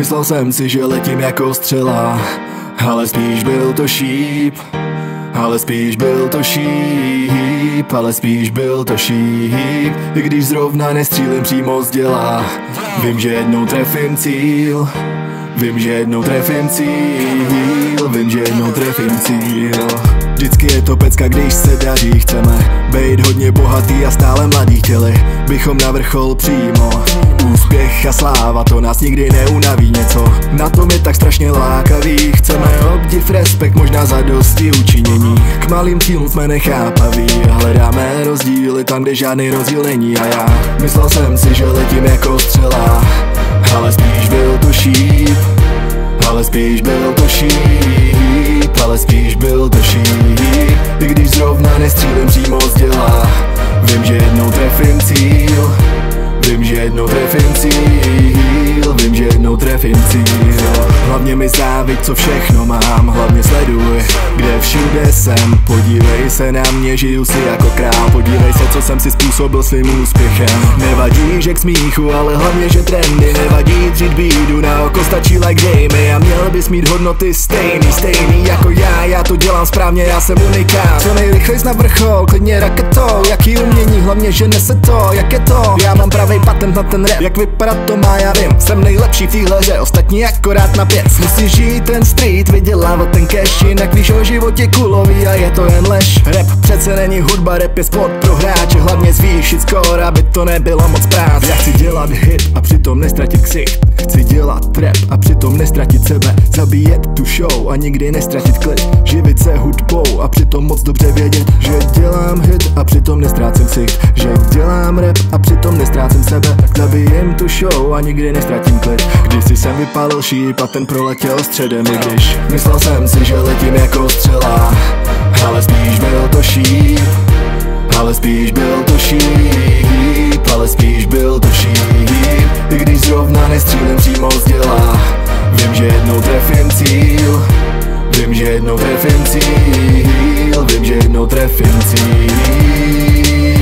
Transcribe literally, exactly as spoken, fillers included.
Myslel jsem si, že letím jako střela, ale spíš byl to šíp. Ale spíš byl to šíp, ale spíš byl to šíp. I když zrovna nestřílím přímo z děla, vím, že jednou trefím cíl. Vím, že jednou trefím cíl. Vím, že jednou trefím cíl. Vždycky je to pecka, když se daří. Chceme být hodně bohatý a stále mladí. Chtěli bychom na vrchol přímo. Úspěch a sláva, to nás nikdy neunaví. Něco na tom je tak strašně lákavý. Chceme obdiv, respekt, možná zadosti učinění. K malým cílům jsme nechápaví a hledáme rozdíly tam, kde žádný rozdíl není. A já myslel jsem si, že letím jako střela, ale spíš byl to šíp. Ale spíš byl to šíp. Ale spíš byl to šíp. I když zrovna nestřílím přímo z děla, vím, že jednou trefím cíl. Vím, že jednou trefím cíl. Vím, že jednou trefím cíl. Hlavně mi záviď, co všechno mám. Hlavně sleduj, kde všude jsem. Podívej se na mě, žiju si jako král. Podívej se, co jsem si způsobil svým úspěchem. Nevadí, že k smíchu, ale hlavně, že trendy. Nevadí dřít bídu, na oko stačí like dejmy. A měl bys mít hodnoty stejný, stejný jako já. Já to dělám správně, já jsem unikát. Co nejrychlejš na vrchol, klidně raketou. Jaký umění, hlavně, že nese to, jak je to. Já mám pravej patent na ten rap, jak vypadat to má, já vím. Jsem nejlepší v téhle hře, ostatní akorát na pět. Musíš žít ten street, vydělávat ten cash, jinak víš o životě kulový a je to jen lež. Rap přece není hudba, rap je sport pro hráče. Hlavně zvýšit skóre, aby to nebylo moc práce. Já chci dělat hit a přitom nestratit ksicht. Chci dělat rap a přitom nestratit sebe. Zabíjet tu show a nikdy nestratit klid. Živit se hudbou a přitom moc dobře vědět, že dělám hit a přitom nestrácím ksicht. Že dělám rap a přitom nestrácím sebe. Zabijem tu show a nikdy nestratím klid. Když si jsem vypálil šíp a ten proletěl středem. I když myslel jsem si, že letím jako střela, ale spíš byl to šíp. Ale spíš byl to šíp. Ale spíš byl to šíp. I když zrovna nestřílím přímo z děla, vím, že jednou trefím cíl. Vím, že jednou trefím cíl. Vím, že jednou trefím cíl.